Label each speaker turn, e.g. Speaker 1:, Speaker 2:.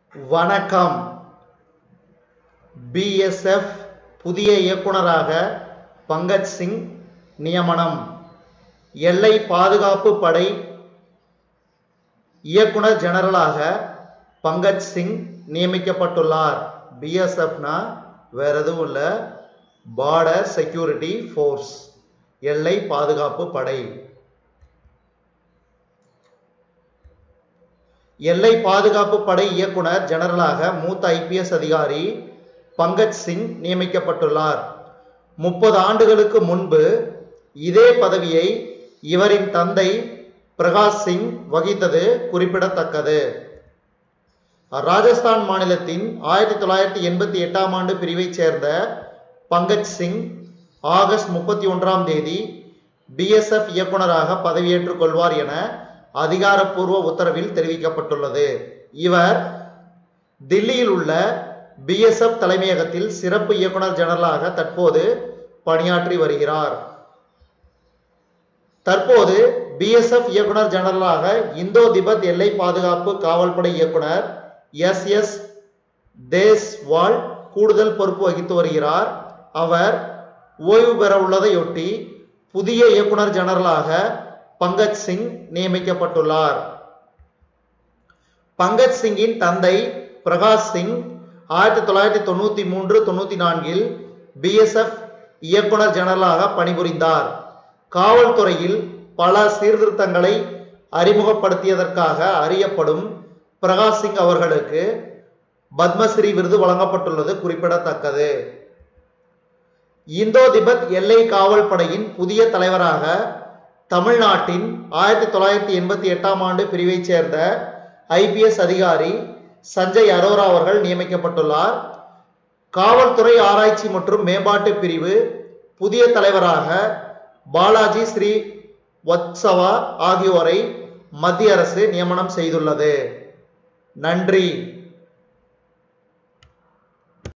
Speaker 1: வணக்கம். BSF புதிய இயக்குனராக பங்கஜ் சிங் நியமனம். எல்லை பாதுகாப்பு படை இயக்குனர் ஜெனரலாக பங்கஜ் சிங் நியமிக்கப்பட்டுள்ளார். BSFனா வேற எதுவும் இல்ல, பார்டர் செக்யூரிட்டி ஃபோர்ஸ், எல்லை பாதுகாப்பு படை. எல்லை பாதுகாப்பு படை இயக்குனர் ஜெனரலாக மூத்த IPS அதிகாரி பங்கஜ் சிங் நியமிக்கப்பட்டுள்ளார். 30 ஆண்டுகளுக்கு முன்பு இதே பதவியை இவரின் தந்தை பிரகாஷ் சிங் வகித்தது குறிப்பிடத்தக்கது. ராஜஸ்தான் மாநிலத்தின் 1988ஆம் ஆண்டு பிரிவைச் சேர்ந்த பங்கஜ் சிங் ஆகஸ்ட் 31ஆம் தேதி BSF இயக்குனராக பதவியேற்றுக் கொள்வார் என அதிகாரப்பூர்வ உத்தரவில் தெரிவிக்கப்பட்டுள்ளது. இவர் தில்லியில் உள்ள BSF தலைமையகத்தில் சிறப்பு இயக்குனர் ஜெனரலாக தற்போது பணியாற்றி வருகிறார். தற்போது BSF இயக்குனர் ஜெனரலாக இந்தோ திபெத் எல்லை பாதுகாப்பு காவல்படை இயக்குனர் SS தேஸ்வால் கூடுதல் பொறுப்பு வகித்து வருகிறார். அவர் ஓய்வு பெற உள்ளதையொட்டி புதிய இயக்குனர் ஜெனரலாக பங்கஜ் சிங் நியமிக்கப்பட்டுள்ளார். பங்கஜ் சிங்கின் தந்தை பிரகாஷ் சிங் 1993-94இல் BSF இயக்குனர் ஜெனரலாக பணிபுரிந்தார். காவல்துறையில் பல சீர்திருத்தங்களை அறிமுகப்படுத்தியதற்காக அறியப்படும் பிரகாஷ் சிங் அவர்களுக்கு பத்மஸ்ரீ விருது வழங்கப்பட்டுள்ளது குறிப்பிடத்தக்கது. இந்தோ திபெத் எல்லை காவல் படையின் புதிய தலைவராக தமிழ்நாட்டின் 1988ஆம் ஆண்டு பிரிவைச் சேர்ந்த IPS அதிகாரி சஞ்சய் அரோரா அவர்கள் நியமிக்கப்பட்டுள்ளார். காவல்துறை ஆராய்ச்சி மற்றும் மேம்பாட்டு பிரிவு புதிய தலைவராக பாலாஜி ஸ்ரீவத்சவா ஆகியோரை மத்திய அரசு நியமனம் செய்துள்ளது. நன்றி.